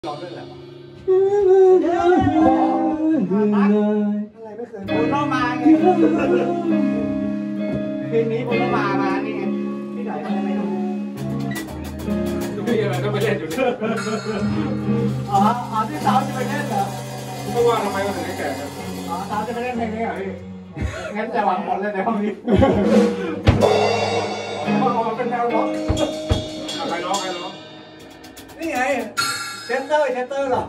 ร้องด้วยแหละอะไรไม่เคยบุญต้องมาไงเพลงนี้บุญต้องมานี่ไงที่ไหนไม่รู้ไม่อะไรต้องไปเล่นอยู่ด้วยอ๋อที่สาวจะไปเล่นเหรอเพราะว่าทำไมมันถึงได้แก่กันอ๋อสาวจะไปเล่นเพลงนี้เหรอพี่งั้นจะหวังผลเลยในห้องนี้มันเป็นแนวร็อกใครร้องนี่ไงเชสเตอร์หรอ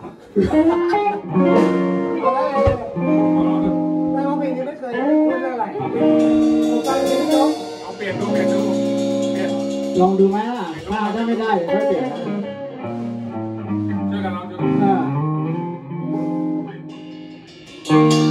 ไม่ว่าเพลงนี้ไม่เคยพูดเรื่องอะไรฟังเพลงนี้เอาเปลี่ยนลองดูไหมล่ะถ้าไม่ได้ก็เปลี่ยนช่วยกันลองดู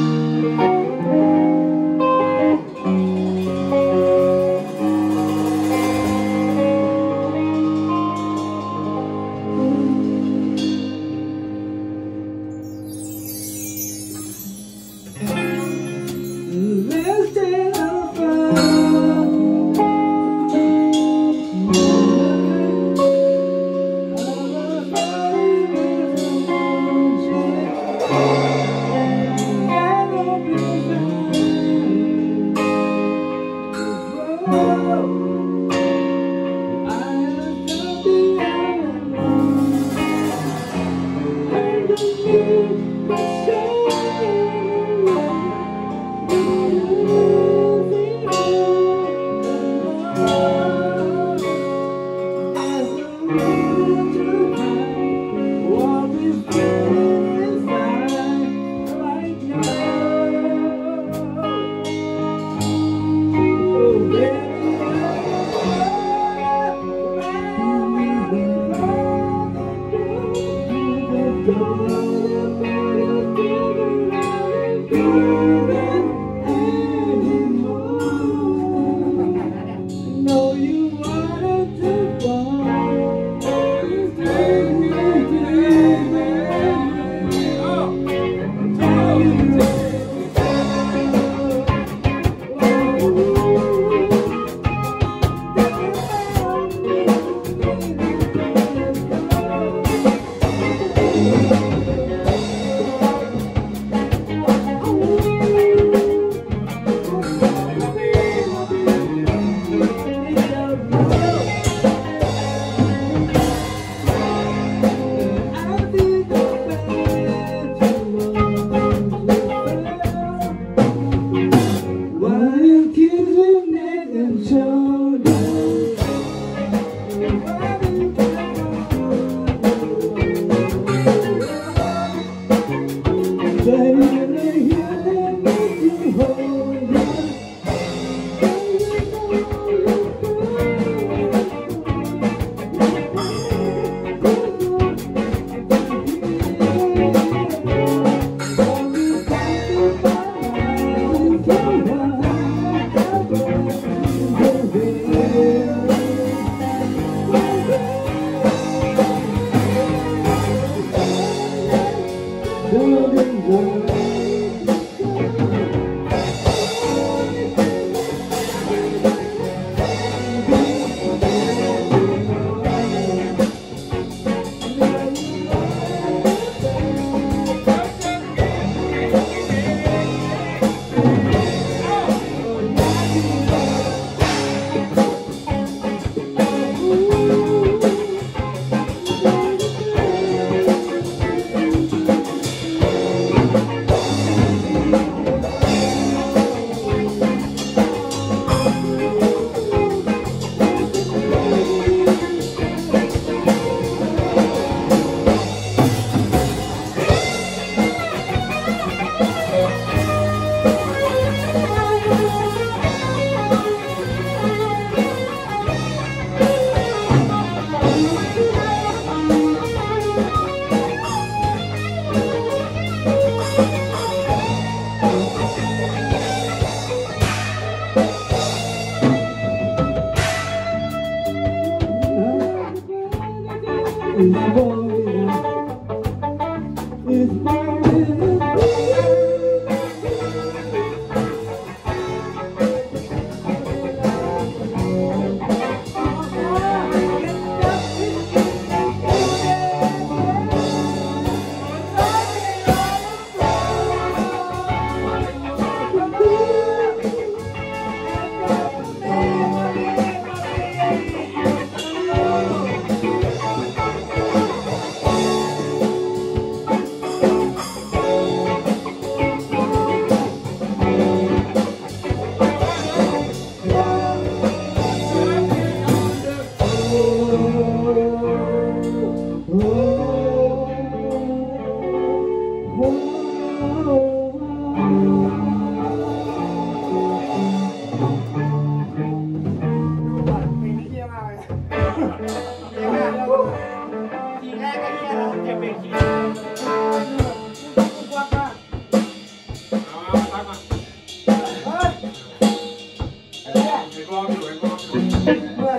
วัดมากเอาตักมาเฮ้ยอะไรเนี่ยไอ้กองอยู่ไอ้กองอยู่เมื่อย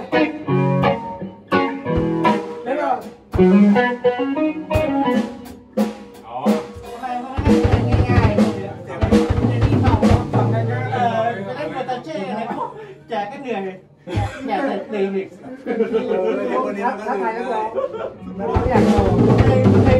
แล้วก็อ๋ออะไรมาให้ง่ายๆเดี๋ยวนี่เมาทำกันจะได้เงินตาเจ้อะไรแจกก็เหนื่อยแจกแต่ลืมอีกถ้าใครนักร้องนักร้องอยากโต